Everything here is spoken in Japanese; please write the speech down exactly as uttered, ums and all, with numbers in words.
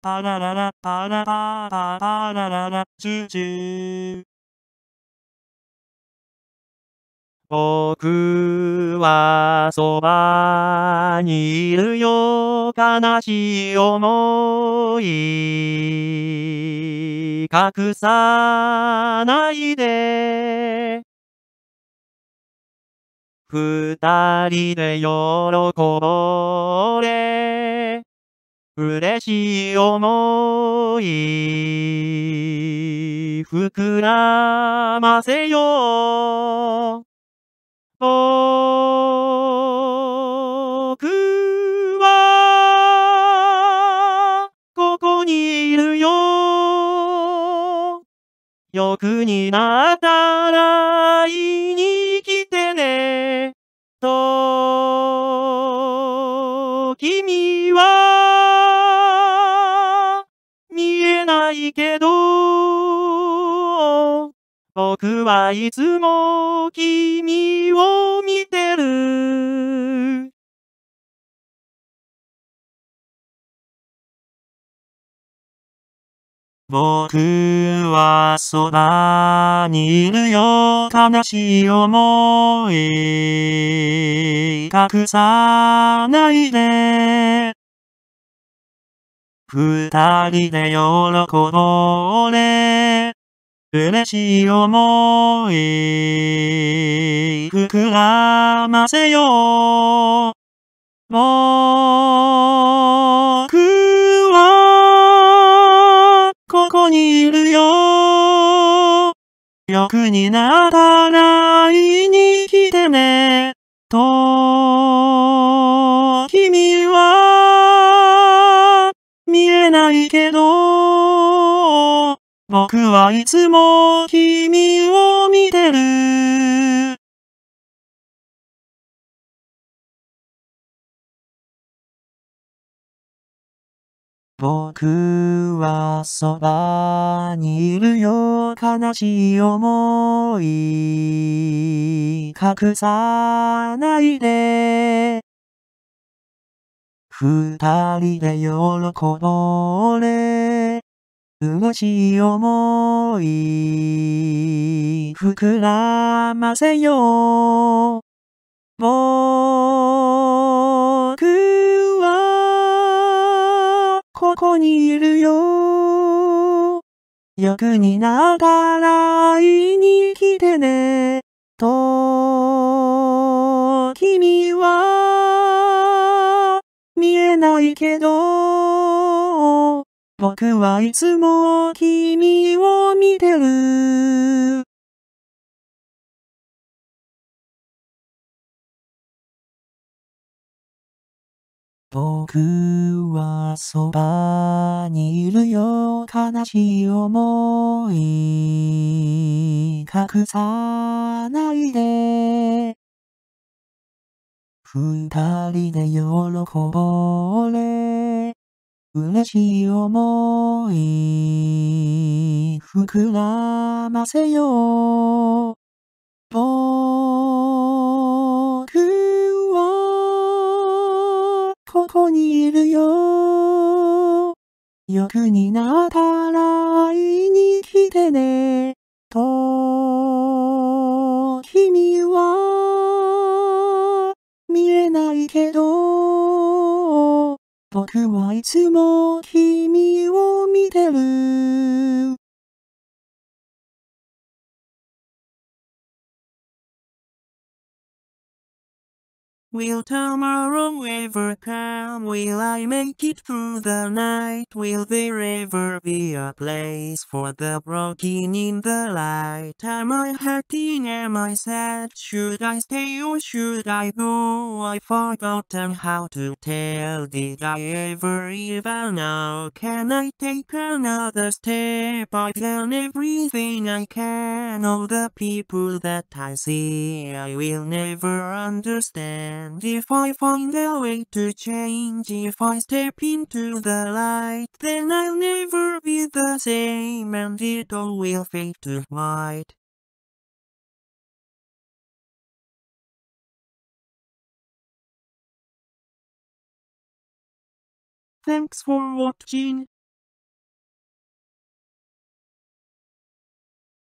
パラララパラパパパラララチュチュー。僕はそばにいるよ悲しい想い隠さないで二人で喜ぼうれ嬉しい想い膨らませよう僕はここにいるよ欲になったら会いに来てねと君は見えないけど僕はいつも君を見てる僕はそばにいるよ悲しい想い隠さないで二人で喜ぼうね嬉しい想い膨らませよう僕はここにいるよ欲になったら会いに来てねと君は見えないけど僕はいつも君を見てる僕はそばにいるよ悲しい想い隠さないで二人で喜ぼうね嬉しい想い膨らませよう僕はここにいるよ欲になったら会いに来てねと君は見えないけど僕はいつも君を見てる僕はそばにいるよ悲しい想い隠さないで二人で喜ぼうね嬉しい想い膨らませよう僕はここにいるよ欲になったら会いに来てねと君は見えないけど僕はいつも君を見てるWill tomorrow ever come? Will I make it through the night? Will there ever be a place for the broken in the light? Am I hurting? Am I sad? Should I stay or should I go? I've forgotten how to tell. Did I ever even know? Can I take another step? I've done everything I can. All the people that I see, I will never understand. If I find a way to change, if I step into the light, then I'll never be the same and it all will fade to white. Thanks for watching.